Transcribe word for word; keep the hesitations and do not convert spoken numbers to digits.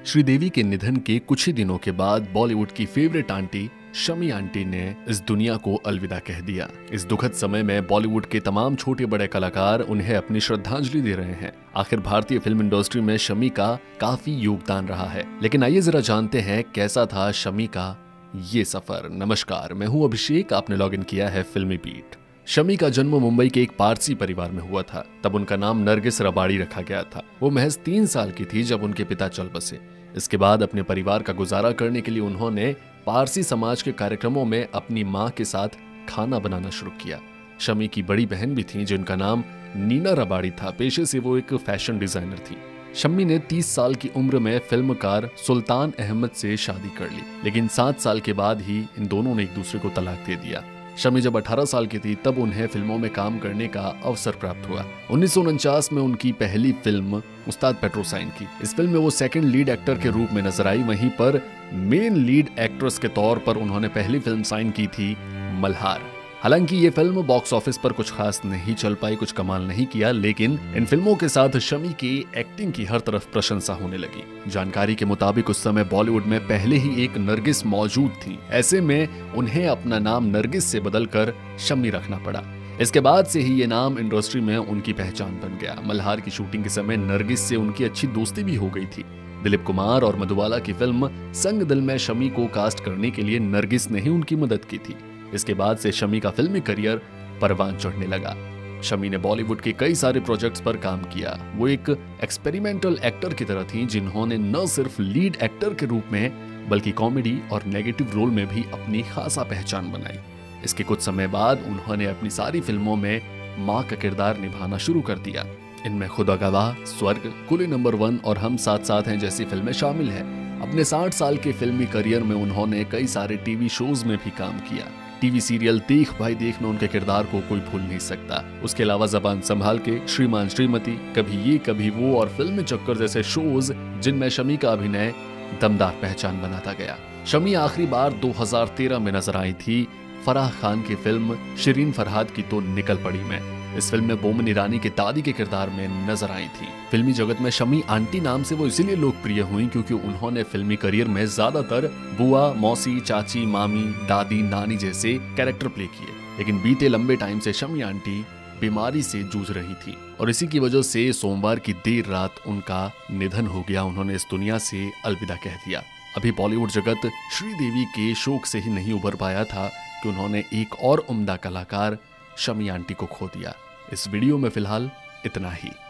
श्रीदेवी के निधन के कुछ ही दिनों के बाद बॉलीवुड की फेवरेट आंटी शमी आंटी ने इस दुनिया को अलविदा कह दिया। इस दुखद समय में बॉलीवुड के तमाम छोटे बड़े कलाकार उन्हें अपनी श्रद्धांजलि दे रहे हैं। आखिर भारतीय फिल्म इंडस्ट्री में शमी का काफी योगदान रहा है, लेकिन आइए जरा जानते हैं कैसा था शमी का ये सफर। नमस्कार, मैं हूं अभिषेक, आपने लॉग इन किया है फिल्मी बीट। शमी का जन्म मुंबई के एक पारसी परिवार में हुआ था। तब उनका नाम नरगिस रबाड़ी रखा गया था। वो महज तीन साल की थी जब उनके पिता चल बसे। इसके बाद अपने परिवार का गुजारा करने के लिए उन्होंने पारसी समाज के कार्यक्रमों में अपनी मां के साथ खाना बनाना शुरू किया। शमी की बड़ी बहन भी थी जिनका नाम नीना रबाड़ी था। पेशे से वो एक फैशन डिजाइनर थी। शमी ने तीस साल की उम्र में फिल्मकार सुल्तान अहमद से शादी कर ली, लेकिन सात साल के बाद ही इन दोनों ने एक दूसरे को तलाक दे दिया। शमी जब अठारह साल की थी तब उन्हें फिल्मों में काम करने का अवसर प्राप्त हुआ। उन्नीस सौ उनचास में उनकी पहली फिल्म उस्ताद पेड्रो साइन की। इस फिल्म में वो सेकंड लीड एक्टर के रूप में नजर आई। वहीं पर मेन लीड एक्ट्रेस के तौर पर उन्होंने पहली फिल्म साइन की थी मल्हार। हालांकि ये फिल्म बॉक्स ऑफिस पर कुछ खास नहीं चल पाई, कुछ कमाल नहीं किया, लेकिन इन फिल्मों के साथ शमी की एक्टिंग की हर तरफ प्रशंसा होने लगी। जानकारी के मुताबिक उस समय बॉलीवुड में पहले ही एक नरगिस मौजूद थी। ऐसे में उन्हें अपना नाम नरगिस से बदलकर शमी रखना पड़ा। इसके बाद से ही ये नाम इंडस्ट्री में उनकी पहचान बन गया। मल्हार की शूटिंग के समय नरगिस से उनकी अच्छी दोस्ती भी हो गई थी। दिलीप कुमार और मधुबाला की फिल्म संग दिल में शमी को कास्ट करने के लिए नरगिस ने ही उनकी मदद की थी। इसके बाद से शमी का फिल्मी करियर परवान चढ़ने लगा। शमी ने बॉलीवुड के कई सारे प्रोजेक्ट्स पर काम किया। वो एक एक्सपेरिमेंटल एक्टर की तरह थी जिन्होंने न सिर्फ लीड एक्टर के रूप में बल्कि कॉमेडी और नेगेटिव रोल में भी अपनी खासा पहचान बनाई। इसके कुछ समय बाद उन्होंने अपनी सारी फिल्मों में मां का किरदार निभाना शुरू कर दिया। इनमें खुदा गवाह, स्वर्ग, कुली नंबर वन और हम साथ साथ हैं जैसी फिल्में शामिल हैं। अपने साठ साल के फिल्मी करियर में उन्होंने कई सारे टीवी शोज में भी काम किया। टीवी सीरियल देख भाई देख में उनके किरदार को कोई भूल नहीं सकता। उसके अलावा जबान संभाल के, श्रीमान श्रीमती, कभी ये कभी वो और फिल्म चक्कर जैसे शोज जिनमें शमी का अभिनय दमदार पहचान बनाता गया। शमी आखिरी बार दो हज़ार तेरह में नजर आई थी फराह खान की फिल्म शिरीन फरहाद की तो निकल पड़ी में। इस फिल्म में बोमन ईरानी के दादी के किरदार में नजर आई थी। फिल्मी जगत में शमी आंटी नाम से वो इसीलिए लोकप्रिय हुई क्योंकि उन्होंने फिल्मी करियर में ज्यादातर बुआ, मौसी, चाची, मामी, दादी, नानी जैसे कैरेक्टर प्ले किए। लेकिन बीते लंबे टाइम से शमी आंटी बीमारी से जूझ रही थी और इसी की वजह से सोमवार की देर रात उनका निधन हो गया। उन्होंने इस दुनिया से अलविदा कह दिया। अभी बॉलीवुड जगत श्रीदेवी के शोक से ही नहीं उभर पाया था कि उन्होंने एक और उम्दा कलाकार शमी आंटी को खो दिया। इस वीडियो में फिलहाल इतना ही।